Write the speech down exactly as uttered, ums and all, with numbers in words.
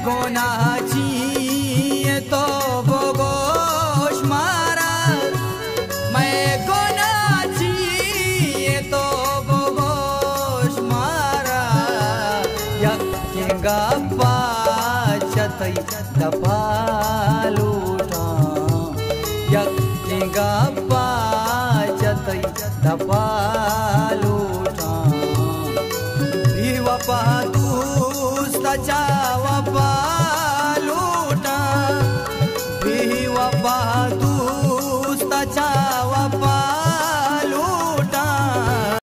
गोनाची तो बोगोश मारा मैं गोनाची तो बोगोश मारा यक्केगा पाचतई दपालूटा यक्केगा पाचतई दपालूटा वपा तूस्ता वपा